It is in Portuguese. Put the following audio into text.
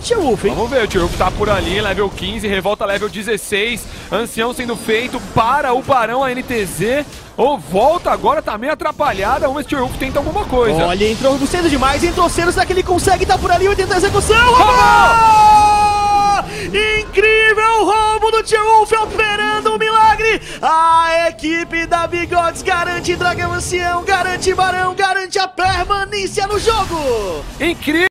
Tierwolf, hein? Vamos ver, o Tierwolf tá por ali, level 15, revolta level 16, ancião sendo feito para o Barão, a NTZ. Ou volta agora, tá meio atrapalhada, vamos ver se o Tierwolf tenta alguma coisa. Olha, entrou cedo demais, entrou cedo, será que ele consegue? Tá por ali, 80 execução! Incrível roubo do Tierwolf operando um milagre! A equipe da Bigodes garante Dragão Ancião, garante Barão, garante a permanência no jogo! Incrível!